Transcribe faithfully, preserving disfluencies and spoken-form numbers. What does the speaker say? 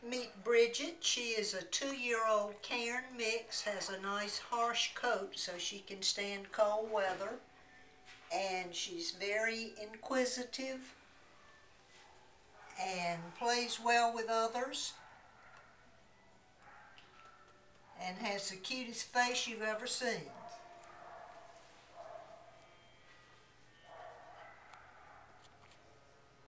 Meet Bridget. She is a two-year-old cairn mix, has a nice harsh coat so she can stand cold weather, and she's very inquisitive and plays well with others and has the cutest face you've ever seen.